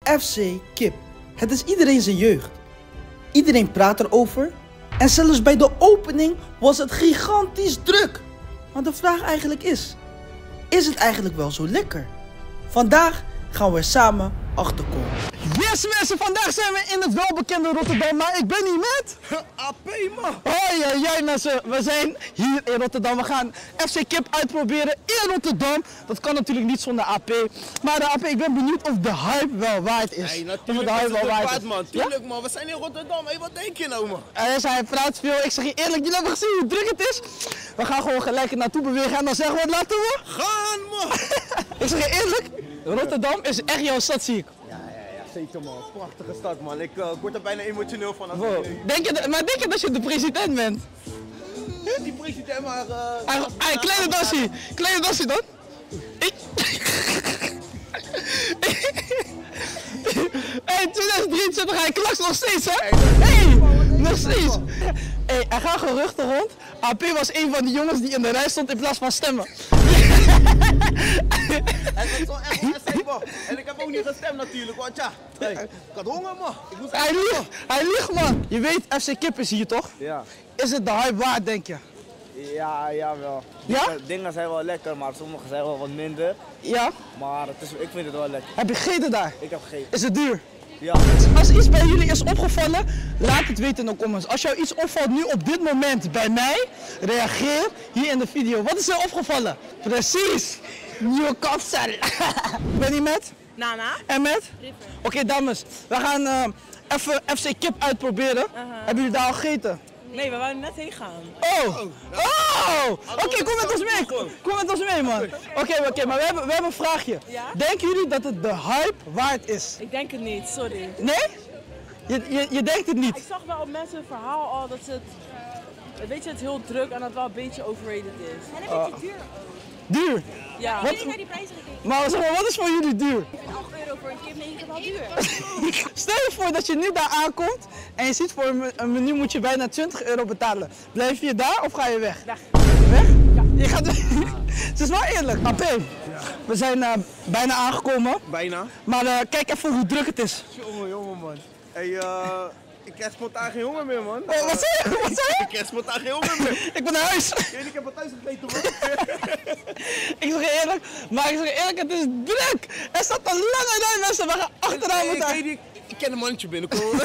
FC Kip. Het is iedereen zijn jeugd. Iedereen praat erover. En zelfs bij de opening was het gigantisch druk. Maar de vraag eigenlijk is het eigenlijk wel zo lekker? Vandaag gaan we er samen achterkomen. Yes mensen, vandaag zijn we in het welbekende Rotterdam, maar ik ben hier met... AP man! Hoi, jij mensen, we zijn hier in Rotterdam. We gaan FC Kip uitproberen in Rotterdam. Dat kan natuurlijk niet zonder AP. Maar AP, ik ben benieuwd of de hype wel waard is. Hey, of natuurlijk de hype is wel het waard waard is. man, tuurlijk man, we zijn in Rotterdam. Hey, wat denk je nou man? Hij praat veel, ik zeg je eerlijk, jullie hebben gezien hoe druk het is. We gaan gewoon gelijk er naartoe bewegen en dan zeggen we wat laten we. Gaan man! Ik zeg je eerlijk, Rotterdam is echt jouw stad, zie ik. Ja, zeker man. Prachtige stad man. Ik word er bijna emotioneel van. Als Wow. Denk je dat je de president bent? Die president maar... Kleine dassie dan. Hey, 2023, hij klakt nog steeds hè? Hey, nog steeds. Hey, er gaan geruchten rond. AP was een van die jongens die in de rij stond in plaats van stemmen. Hij was zo echt onzeker. En ik heb ook niet gestemd natuurlijk, want ja, hey, ik had honger man. Ik moest Hij liegt man. Je weet, FC Kip is hier toch? Ja. Is het de hype waard denk je? Ja, jawel. Ja? Dingen zijn wel lekker, maar sommige zijn wel wat minder. Ja? Maar ik vind het wel lekker. Heb je gegeten daar? Ik heb gegeten. Is het duur? Ja. Als iets bij jullie is opgevallen, laat het weten in de comments. Als jou iets opvalt nu op dit moment bij mij, reageer hier in de video. Wat is er opgevallen? Precies! Nieuwe kapsel. Ben je met? Nana. En met? Oké, dames. We gaan even FC Kip uitproberen. Hebben jullie daar al gegeten? Nee, we wouden net heen gaan. Oh! Oké, kom met ons mee. Kom met ons mee, man. Oké, maar we hebben een vraagje. Ja? Denken jullie dat het de hype waard is? Ik denk het niet, sorry. Nee? Je denkt het niet? Ik zag wel op mensen een verhaal al dat het is heel druk en dat het wel een beetje overrated is. En een beetje duur ook. Duur? Ja. Wat? Ik heb naar die prijzen gekeken. Maar zeg maar, wat is voor jullie duur? Ik vind 8 euro voor een kip, nee, ik heb wel duur. Stel je voor dat je nu daar aankomt en je ziet voor een menu moet je bijna 20 euro betalen. Blijf je daar of ga je weg? Weg. Weg? Ja. Je gaat Het is wel eerlijk. AP, we zijn bijna aangekomen. Bijna. Maar kijk even hoe druk het is. Jongen man. Hey, ik krijg spontaan geen honger meer man. Wat zei je? Ik krijg spontaan geen honger meer. Ik ben naar huis. Ik heb wat thuis gegeten man. Ik zeg je eerlijk, het is druk. Er staat een lange rij mensen, we gaan achteraan moeten. Ik ken een mannetje binnenkomen.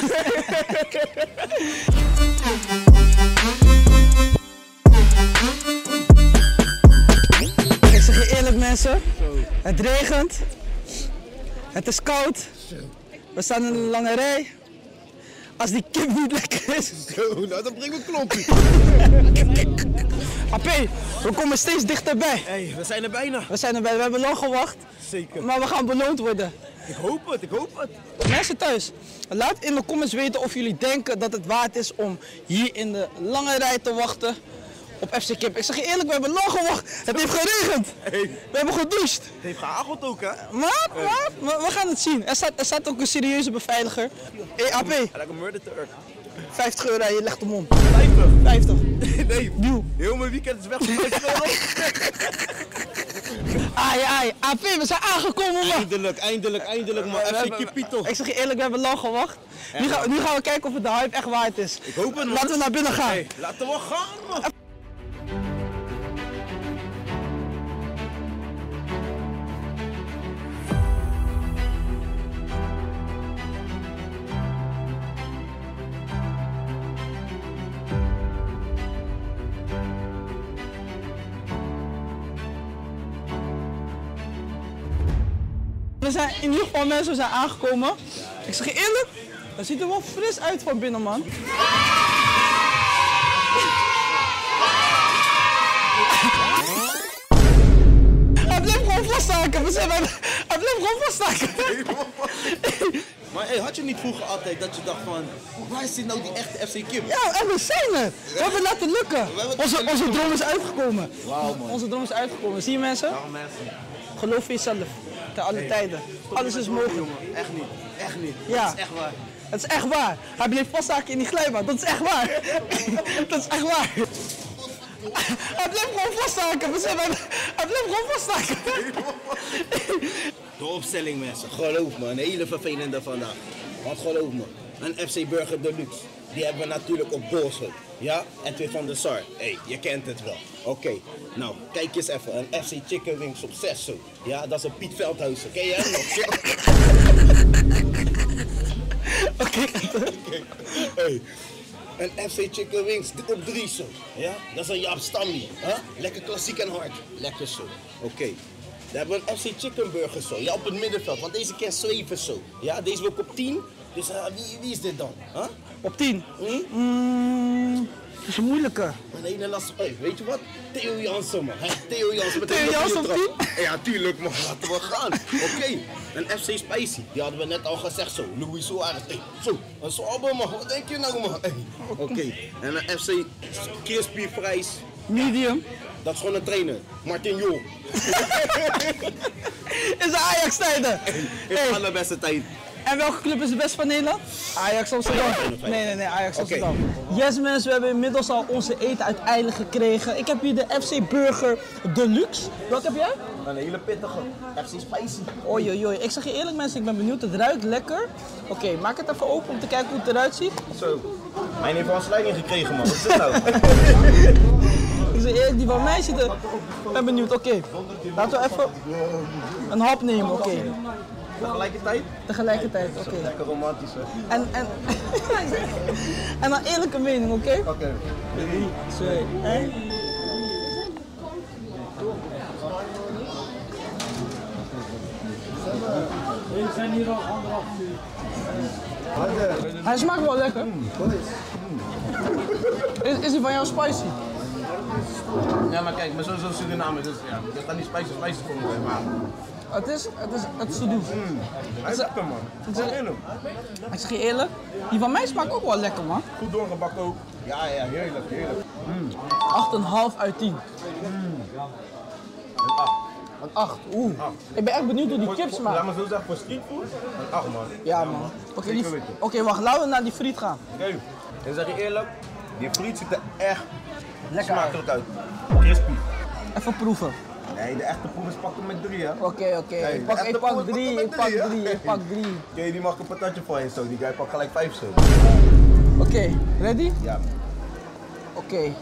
Ik zeg je eerlijk mensen, het regent, het is koud, we staan in een lange rij. Als die kip niet lekker is. Zo, nou dan breng ik een klompje. AP, we komen steeds dichterbij. Hey, we zijn er bijna. We zijn erbij, we hebben lang gewacht, Zeker. maar we gaan beloond worden. Ik hoop het. Mensen thuis, laat in de comments weten of jullie denken dat het waard is om hier in de lange rij te wachten op FC Kip. Ik zeg je eerlijk, we hebben lang gewacht. Het heeft geregend. Hey. We hebben gedoucht. Het heeft gehageld ook hè. Maar we gaan het zien. Er staat ook een serieuze beveiliger. Hey AP, Lekker murder turk. 50 euro en je legt hem om. 50. 50. Nee, Duw. heel mijn weekend is weg voor 50 euro. Ai, AP, we zijn aangekomen man. Eindelijk man. FC Kipito. Ik zeg je eerlijk, we hebben lang gewacht. Nu gaan we kijken of het de hype echt waard is. Ik hoop het man. Laten we naar binnen gaan. Hey, laten we gaan man. We zijn in ieder geval mensen, we zijn aangekomen. Ik zeg je eerlijk, het ziet er wel fris uit van binnen man. Hij bleef gewoon vasthaken. Hij bleef gewoon vasthaken. Maar hey, had je niet vroeger altijd dat je dacht van, waar is dit nou die echte FC Kip? Ja, en we zijn er. We hebben het laten lukken. Onze droom is uitgekomen. Wauw man. Onze droom is uitgekomen. Zie je mensen? Geloof in jezelf. Te alle tijden. Alles is mogelijk. Jongen, echt niet. Ja. Dat is echt waar. Het is echt waar. Hij bleef vasthaken in die glijbaan. Dat is echt waar. Dat is echt waar. Hij bleef gewoon vasthaken. Hij bleef gewoon vasthaken. De opstelling mensen, geloof me, een hele vervelende vandaag. Want geloof me, een FC Burger Deluxe, die hebben we natuurlijk op Booshoek. Ja, Edwin van der Sar. Hé, je kent het wel. Oké, nou, kijk eens even. Een FC Chicken Wings op 6 zo. Ja, dat is een Piet Veldhuizen. Ken je hem nog? Oké. Hey. Een FC Chicken Wings op 3 zo. Ja, dat is een Jaap Stammy. Huh? Lekker klassiek en hard. Lekker zo. Oké. Dan hebben we een FC Chicken Burger zo. Ja, op het middenveld. Want deze kan zweven zo. Ja, deze wil ik op 10. Dus wie is dit dan? Huh? Op 10? Dat is een moeilijke. Een hele lastige. Hey, weet je wat? Theo Jansen, man. Theo Jansen met Theo Jansen op 10? Ja, tuurlijk, man. Laten we gaan. Oké. Een FC Spicy. Die hadden we net al gezegd zo. Louis Suarez. Hey, zo. Een zwabber, man. Wat denk je nou, man? Hey. Oké. En een FC Crispy Fries. Medium. Dat is gewoon een trainer. Martin Jol. Is de Ajax-tijden? In de allerbeste tijd. En welke club is het best van Nederland? Ajax Amsterdam. Nee, Ajax Amsterdam. Yes mensen, we hebben inmiddels al onze eten uiteindelijk gekregen. Ik heb hier de FC Burger Deluxe. Wat heb jij? Een hele pittige. FC Spicy. Oei. Ik zeg je eerlijk mensen, ik ben benieuwd. Het ruikt lekker. Oké, maak het even open om te kijken hoe het eruit ziet. Zo. Mijn heeft al een sluiting gekregen, man. Wat is dit nou? Ik zeg eerlijk, die van mij ziet er... Ik ben benieuwd, oké. Laten we even een hap nemen, oké. Tegelijkertijd? Tegelijkertijd, oké. Lekker romantisch, hè? En dan eerlijke mening, oké? Oké. 3, 2, 1. Hij smaakt wel lekker. Is hij van jou spicy? Ja, maar kijk, ik ben sowieso Suriname, dus ja, je gaat niet spicy voor me, maar... Het is te doen. Hij is lekker, man. Ik zeg je eerlijk, die van mij smaakt ook wel lekker, man. Goed doorgebakken ook. Ja, heerlijk. 8,5 uit 10. Een 8, oeh. Ik ben echt benieuwd hoe die kip smaakt. Laat me zo zeggen, voor streetfood, een 8, man. Ja, man. Oké, wacht, laten we naar die friet gaan. Oké, ik zeg je eerlijk, die friet ziet er echt Lekker smakelijk uit. Crispy. Even proeven. Nee, de echte proevers pakken met 3, hè? Oké. Nee, Ik pak 3. Oké, die mag een patatje voor je zo, die guy pakt gelijk 5 zo. Oké, ready? Ja. Oké.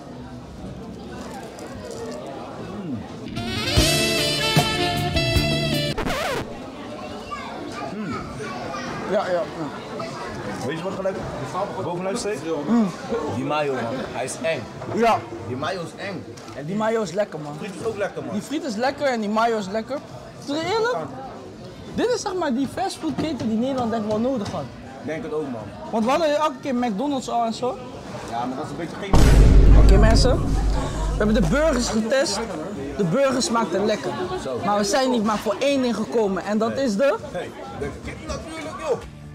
Ja. Weet je wat gelijk bovenuit steekt? Die mayo, man. Hij is eng. Ja, Die mayo is eng. En die mayo is lekker, man. friet is ook lekker, man. Die friet is lekker en die mayo is lekker. Zeg je eerlijk? Dit is zeg maar die fastfoodketen die Nederland denk ik wel nodig had. Ik denk het ook, man. Want we hadden elke keer McDonald's al en zo. Ja, maar dat is een beetje geen... Oké, mensen, we hebben de burgers getest. De burgers smaakten lekker. Maar we zijn niet maar voor één ding gekomen en dat is de... Hey, de kip natuurlijk, joh.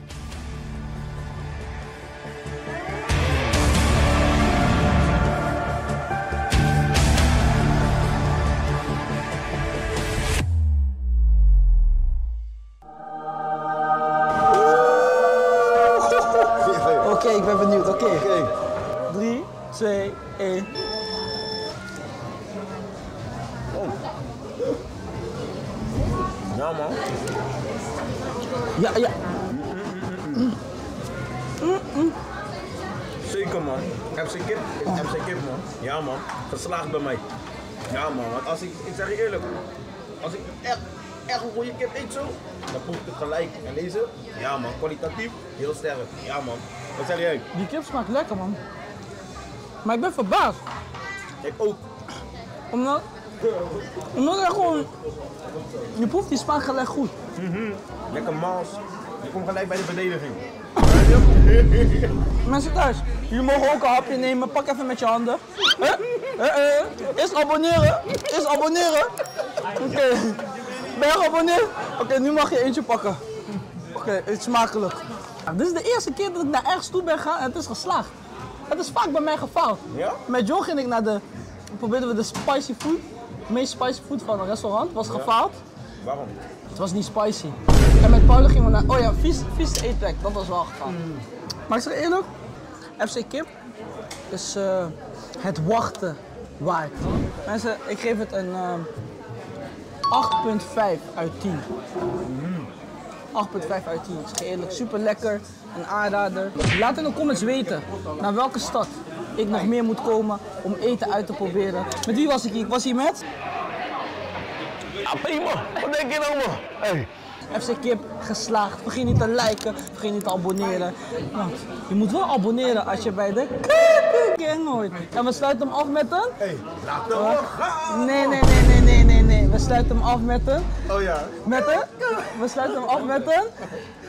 Oké, ik ben benieuwd. Oké. 3, 2, 1. Ja, man. Ja. Zeker, man. FC Kip is FC Kip, man. Ja, man. Geslaagd bij mij. Ja, man. Want als ik zeg je eerlijk, als ik echt een goede kip eet zo, dan proef ik het gelijk. En deze, ja, man. Kwalitatief, heel sterk. Ja, man. Wat zeg jij? Die kip smaakt lekker, man. Maar ik ben verbaasd. Ik ook. Omdat er gewoon... Je proeft die smaak gelijk goed. Lekker mals. Je komt gelijk bij de verdediging. Mensen thuis, jullie mogen ook een hapje nemen. Pak even met je handen. Eerst abonneren. Oké. Ben je geabonneerd? Oké, nu mag je eentje pakken. Oké, het is smakelijk. Dit is de eerste keer dat ik naar ergens toe ben gegaan en het is geslaagd. Het is vaak bij mij gefaald. Ja? Met John ging ik probeerden we de spicy food. De meest spicy food van een restaurant. Was gefaald. Waarom? Het was niet spicy. En met Paula gingen we naar... Oh ja, vies eetplek. Dat was wel gefaald. Maar ik zeg eerlijk, FC Kip is het wachten waard. Mensen, ik geef het een 8,5 uit 10. 8,5 uit 10. Het is eerlijk super lekker. Een aanrader. Laat in de comments weten naar welke stad ik nog meer moet komen om eten uit te proberen. Met wie was ik hier? Ik was hier met? Ja, prima. Wat denk je nou, man? Hey. FC Kip geslaagd. Vergeet niet te liken, vergeet niet te abonneren. Want je moet wel abonneren als je bij de Gang hoort. En we sluiten hem af met een... Hey, laat hem wel gaan. Nee. We sluiten hem af met een... Oh ja. Met een... We sluiten hem af met een...